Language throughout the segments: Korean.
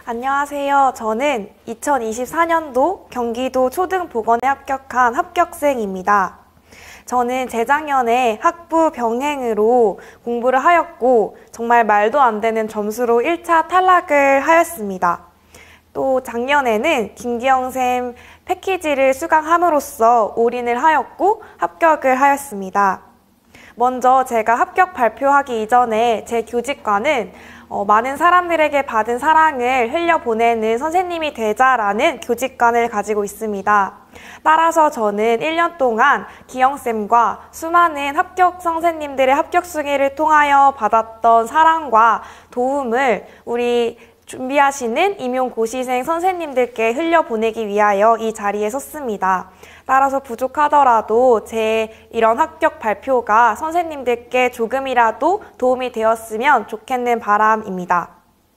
안녕하세요. 저는 2024년도 경기도 초등보건에 합격한 합격생입니다. 저는 재작년에 학부 병행으로 공부를 하였고 정말 말도 안 되는 점수로 1차 탈락을 하였습니다. 또 작년에는 김기영쌤 패키지를 수강함으로써 올인을 하였고 합격을 하였습니다. 먼저 제가 합격 발표하기 이전에 제 교직과는 많은 사람들에게 받은 사랑을 흘려보내는 선생님이 되자라는 교직관을 가지고 있습니다. 따라서 저는 1년 동안 기영쌤과 수많은 합격 선생님들의 합격 수기를 통하여 받았던 사랑과 도움을 우리 준비하시는 임용고시생 선생님들께 흘려보내기 위하여 이 자리에 섰습니다. 따라서 부족하더라도 제 이런 합격 발표가 선생님들께 조금이라도 도움이 되었으면 좋겠는 바람입니다.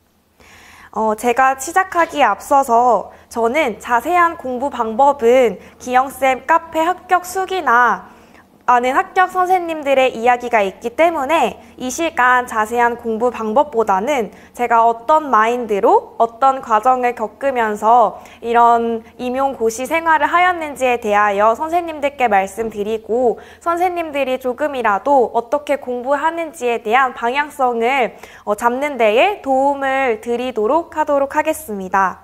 제가 시작하기에 앞서서 저는 자세한 공부 방법은 기영쌤 카페 합격 수기나 아는 합격 선생님들의 이야기가 있기 때문에 이 시간 자세한 공부 방법보다는 제가 어떤 마인드로 어떤 과정을 겪으면서 이런 임용고시 생활을 하였는지에 대하여 선생님들께 말씀드리고 선생님들이 조금이라도 어떻게 공부하는지에 대한 방향성을 잡는 데에 도움을 드리도록 하도록 하겠습니다.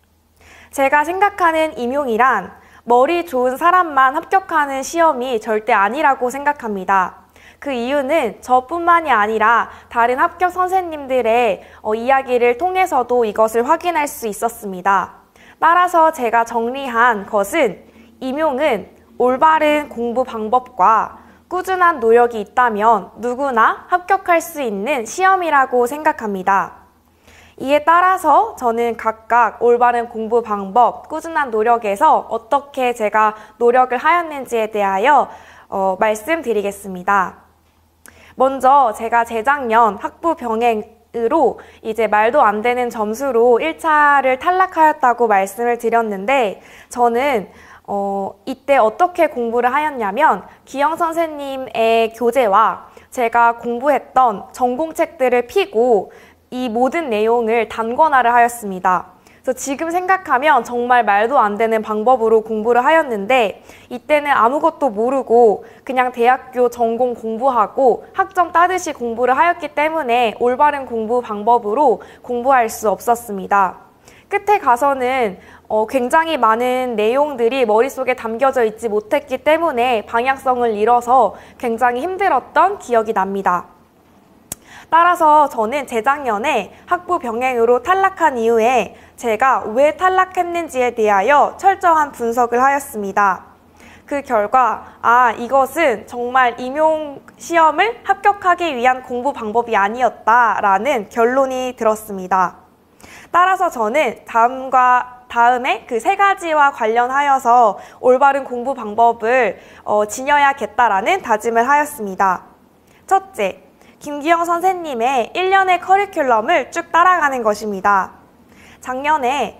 제가 생각하는 임용이란 머리 좋은 사람만 합격하는 시험이 절대 아니라고 생각합니다. 그 이유는 저뿐만이 아니라 다른 합격 선생님들의 이야기를 통해서도 이것을 확인할 수 있었습니다. 따라서 제가 정리한 것은 임용은 올바른 공부 방법과 꾸준한 노력이 있다면 누구나 합격할 수 있는 시험이라고 생각합니다. 이에 따라서 저는 각각 올바른 공부 방법, 꾸준한 노력에서 어떻게 제가 노력을 하였는지에 대하여 말씀드리겠습니다. 먼저 제가 재작년 학부 병행으로 이제 말도 안 되는 점수로 1차를 탈락하였다고 말씀을 드렸는데 저는 이때 어떻게 공부를 하였냐면 기영 선생님의 교재와 제가 공부했던 전공책들을 펴고 이 모든 내용을 단권화를 하였습니다. 그래서 지금 생각하면 정말 말도 안 되는 방법으로 공부를 하였는데 이때는 아무것도 모르고 그냥 대학교 전공 공부하고 학점 따듯이 공부를 하였기 때문에 올바른 공부 방법으로 공부할 수 없었습니다. 끝에 가서는 굉장히 많은 내용들이 머릿속에 담겨져 있지 못했기 때문에 방향성을 잃어서 굉장히 힘들었던 기억이 납니다. 따라서 저는 재작년에 학부 병행으로 탈락한 이후에 제가 왜 탈락했는지에 대하여 철저한 분석을 하였습니다. 그 결과 이것은 정말 임용시험을 합격하기 위한 공부 방법이 아니었다라는 결론이 들었습니다. 따라서 저는 다음에 그 세 가지와 관련하여서 올바른 공부 방법을 지녀야겠다라는 다짐을 하였습니다. 첫째, 김기영 선생님의 1년의 커리큘럼을 쭉 따라가는 것입니다. 작년에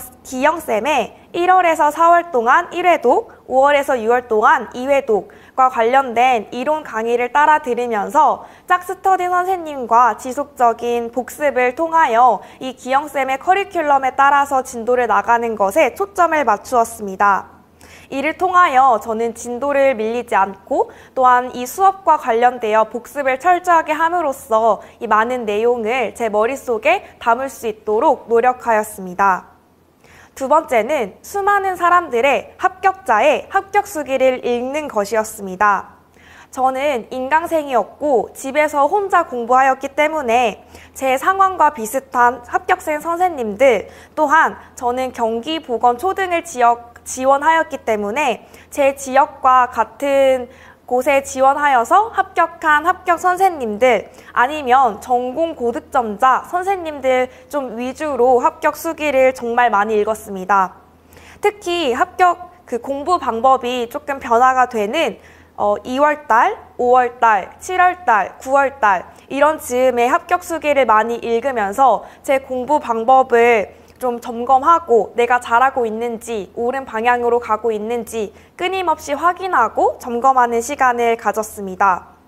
기영쌤의 1월에서 4월 동안 1회독, 5월에서 6월 동안 2회독과 관련된 이론 강의를 따라 들으면서 짝스터디 선생님과 지속적인 복습을 통하여 이 기영쌤의 커리큘럼에 따라서 진도를 나가는 것에 초점을 맞추었습니다. 이를 통하여 저는 진도를 밀리지 않고 또한 이 수업과 관련되어 복습을 철저하게 함으로써 이 많은 내용을 제 머릿속에 담을 수 있도록 노력하였습니다. 두 번째는 수많은 사람들의 합격자의 합격 수기를 읽는 것이었습니다. 저는 인강생이었고 집에서 혼자 공부하였기 때문에 제 상황과 비슷한 합격생 선생님들 또한 저는 경기보건초등을 지원하였기 때문에 제 지역과 같은 곳에 지원하여서 합격한 합격 선생님들 아니면 전공 고득점자 선생님들 좀 위주로 합격 수기를 정말 많이 읽었습니다. 특히 합격 공부 방법이 조금 변화가 되는 2월달, 5월달, 7월달, 9월달 이런 즈음에 합격 수기를 많이 읽으면서 제 공부 방법을 좀 점검하고 내가 잘하고 있는지 옳은 방향으로 가고 있는지 끊임없이 확인하고 점검하는 시간을 가졌습니다.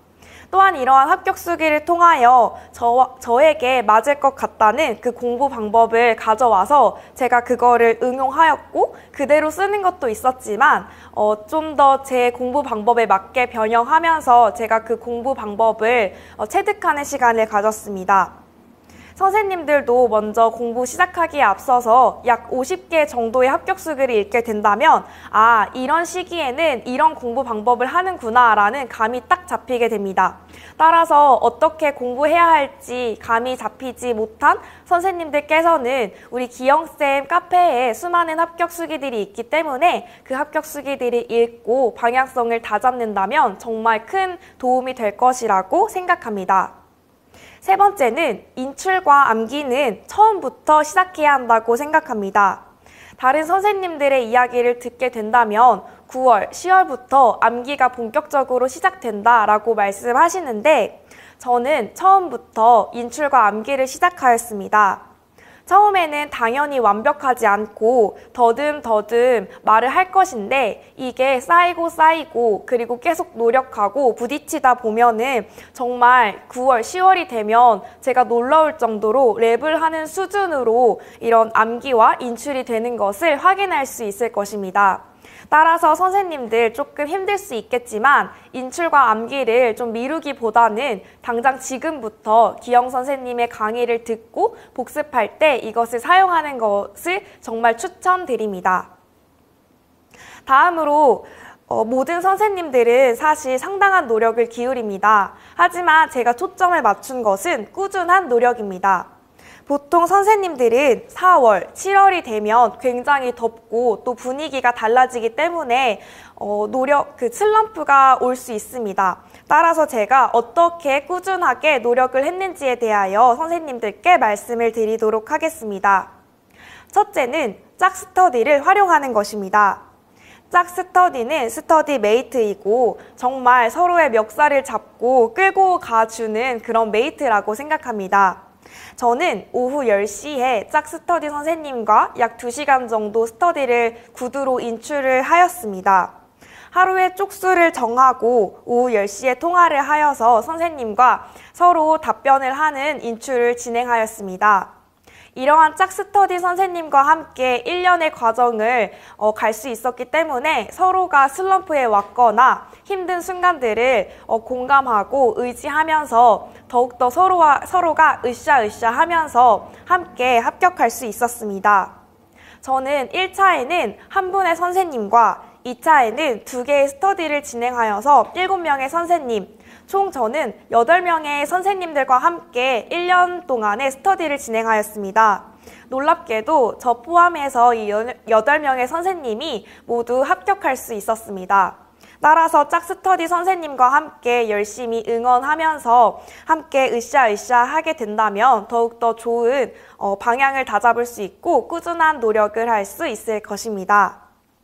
또한 이러한 합격수기를 통하여 저에게 맞을 것 같다는 그 공부 방법을 가져와서 제가 그거를 응용하였고 그대로 쓰는 것도 있었지만 좀 더 제 공부 방법에 맞게 변형하면서 제가 그 공부 방법을 체득하는 시간을 가졌습니다. 선생님들도 먼저 공부 시작하기에 앞서서 약 50개 정도의 합격수기를 읽게 된다면 이런 시기에는 이런 공부 방법을 하는구나 라는 감이 딱 잡히게 됩니다. 따라서 어떻게 공부해야 할지 감이 잡히지 못한 선생님들께서는 우리 기영쌤 카페에 수많은 합격수기들이 있기 때문에 그 합격수기들을 읽고 방향성을 다잡는다면 정말 큰 도움이 될 것이라고 생각합니다. 세 번째는 인출과 암기는 처음부터 시작해야 한다고 생각합니다. 다른 선생님들의 이야기를 듣게 된다면 9월, 10월부터 암기가 본격적으로 시작된다라고 말씀하시는데 저는 처음부터 인출과 암기를 시작하였습니다. 처음에는 당연히 완벽하지 않고 더듬더듬 말을 할 것인데 이게 쌓이고 그리고 계속 노력하고 부딪히다 보면은 정말 9월, 10월이 되면 제가 놀라울 정도로 랩을 하는 수준으로 이런 암기와 인출이 되는 것을 확인할 수 있을 것입니다. 따라서 선생님들 조금 힘들 수 있겠지만 인출과 암기를 좀 미루기보다는 당장 지금부터 기영 선생님의 강의를 듣고 복습할 때 이것을 사용하는 것을 정말 추천드립니다. 다음으로 모든 선생님들은 사실 상당한 노력을 기울입니다. 하지만 제가 초점을 맞춘 것은 꾸준한 노력입니다. 보통 선생님들은 4월, 7월이 되면 굉장히 덥고 또 분위기가 달라지기 때문에 슬럼프가 올 수 있습니다. 따라서 제가 어떻게 꾸준하게 노력을 했는지에 대하여 선생님들께 말씀을 드리도록 하겠습니다. 첫째는 짝스터디를 활용하는 것입니다. 짝스터디는 스터디 메이트이고 정말 서로의 멱살을 잡고 끌고 가주는 그런 메이트라고 생각합니다. 저는 오후 10시에 짝스터디 선생님과 약 2시간 정도 스터디를 구두로 인출을 하였습니다. 하루에 쪽수를 정하고 오후 10시에 통화를 하여서 선생님과 서로 답변을 하는 인출을 진행하였습니다. 이러한 짝스터디 선생님과 함께 1년의 과정을 갈 수 있었기 때문에 서로가 슬럼프에 왔거나 힘든 순간들을 공감하고 의지하면서 더욱더 서로가 으쌰으쌰 하면서 함께 합격할 수 있었습니다. 저는 1차에는 한 분의 선생님과 2차에는 2개의 스터디를 진행하여서 7명의 선생님, 총 저는 8명의 선생님들과 함께 1년 동안의 스터디를 진행하였습니다. 놀랍게도 저 포함해서 이 8명의 선생님이 모두 합격할 수 있었습니다. 따라서 짝스터디 선생님과 함께 열심히 응원하면서 함께 으쌰으쌰 하게 된다면 더욱더 좋은 방향을 다잡을 수 있고 꾸준한 노력을 할 수 있을 것입니다.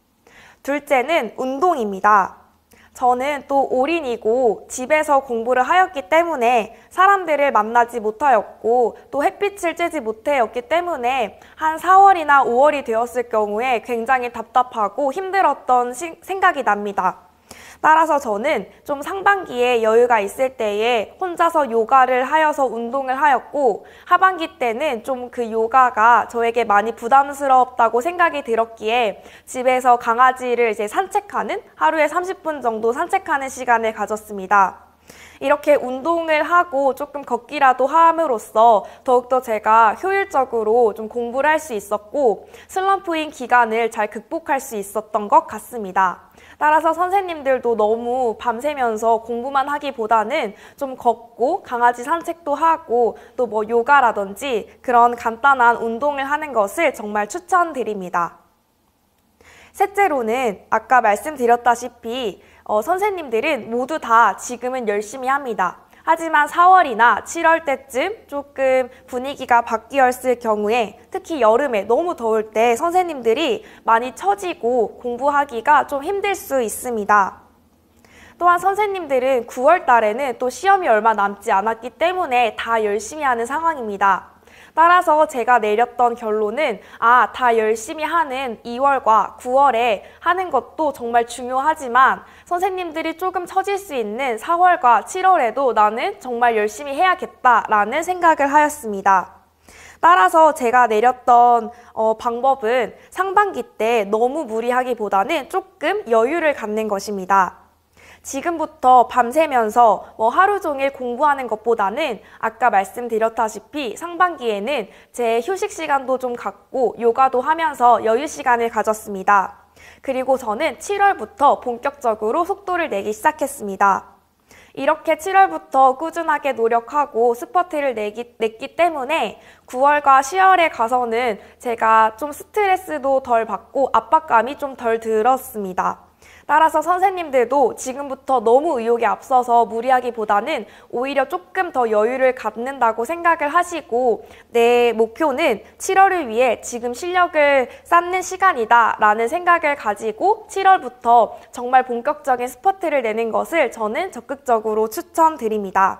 둘째는 운동입니다. 저는 또 올인이고 집에서 공부를 하였기 때문에 사람들을 만나지 못하였고 또 햇빛을 쬐지 못하였기 때문에 한 4월이나 5월이 되었을 경우에 굉장히 답답하고 힘들었던 생각이 납니다. 따라서 저는 좀 상반기에 여유가 있을 때에 혼자서 요가를 하여서 운동을 하였고 하반기 때는 좀 그 요가가 저에게 많이 부담스럽다고 생각이 들었기에 집에서 강아지를 이제 산책하는 하루에 30분 정도 산책하는 시간을 가졌습니다. 이렇게 운동을 하고 조금 걷기라도 함으로써 더욱더 제가 효율적으로 좀 공부를 할 수 있었고 슬럼프인 기간을 잘 극복할 수 있었던 것 같습니다. 따라서 선생님들도 너무 밤새면서 공부만 하기보다는 좀 걷고 강아지 산책도 하고 또 뭐 요가라든지 그런 간단한 운동을 하는 것을 정말 추천드립니다. 셋째로는 아까 말씀드렸다시피 선생님들은 모두 다 지금은 열심히 합니다. 하지만 4월이나 7월 때쯤 조금 분위기가 바뀌었을 경우에 특히 여름에 너무 더울 때 선생님들이 많이 처지고 공부하기가 좀 힘들 수 있습니다. 또한 선생님들은 9월 달에는 또 시험이 얼마 남지 않았기 때문에 다 열심히 하는 상황입니다. 따라서 제가 내렸던 결론은 다 열심히 하는 2월과 9월에 하는 것도 정말 중요하지만 선생님들이 조금 처질 수 있는 4월과 7월에도 나는 정말 열심히 해야겠다라는 생각을 하였습니다. 따라서 제가 내렸던 방법은 상반기 때 너무 무리하기보다는 조금 여유를 갖는 것입니다. 지금부터 밤새면서 하루 종일 공부하는 것보다는 아까 말씀드렸다시피 상반기에는 제 휴식 시간도 좀 갖고 요가도 하면서 여유 시간을 가졌습니다. 그리고 저는 7월부터 본격적으로 속도를 내기 시작했습니다. 이렇게 7월부터 꾸준하게 노력하고 스퍼트를 냈기 때문에 9월과 10월에 가서는 제가 좀 스트레스도 덜 받고 압박감이 좀 덜 들었습니다. 따라서 선생님들도 지금부터 너무 의욕에 앞서서 무리하기보다는 오히려 조금 더 여유를 갖는다고 생각을 하시고 내 목표는 7월을 위해 지금 실력을 쌓는 시간이다 라는 생각을 가지고 7월부터 정말 본격적인 스퍼트를 내는 것을 저는 적극적으로 추천드립니다.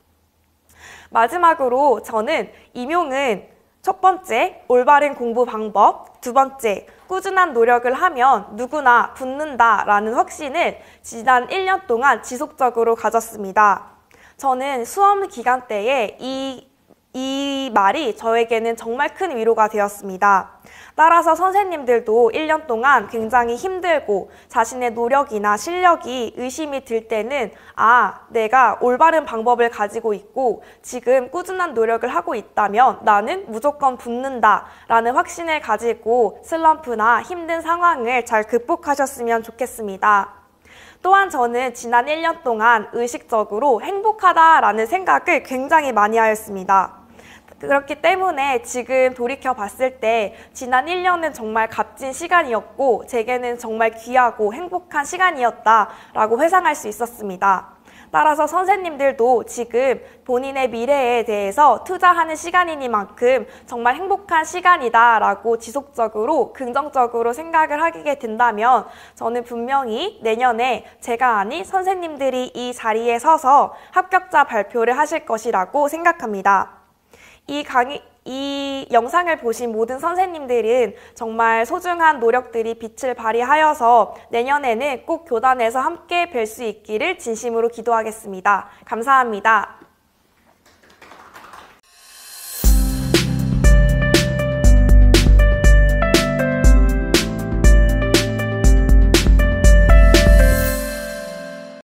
마지막으로 저는 임용은 첫 번째, 올바른 공부 방법, 두 번째, 꾸준한 노력을 하면 누구나 붙는다라는 확신을 지난 1년 동안 지속적으로 가졌습니다. 저는 수험 기간 때에 이 말이 저에게는 정말 큰 위로가 되었습니다. 따라서 선생님들도 1년 동안 굉장히 힘들고 자신의 노력이나 실력이 의심이 들 때는 내가 올바른 방법을 가지고 있고 지금 꾸준한 노력을 하고 있다면 나는 무조건 붙는다 라는 확신을 가지고 슬럼프나 힘든 상황을 잘 극복하셨으면 좋겠습니다. 또한 저는 지난 1년 동안 의식적으로 행복하다라는 생각을 굉장히 많이 하였습니다. 그렇기 때문에 지금 돌이켜 봤을 때 지난 1년은 정말 값진 시간이었고 제게는 정말 귀하고 행복한 시간이었다라고 회상할 수 있었습니다. 따라서 선생님들도 지금 본인의 미래에 대해서 투자하는 시간이니만큼 정말 행복한 시간이다라고 지속적으로 긍정적으로 생각을 하게 된다면 저는 분명히 내년에 제가 아닌 선생님들이 이 자리에 서서 합격자 발표를 하실 것이라고 생각합니다. 이 영상을 보신 모든 선생님들은 정말 소중한 노력들이 빛을 발휘하여서 내년에는 꼭 교단에서 함께 뵐 수 있기를 진심으로 기도하겠습니다. 감사합니다.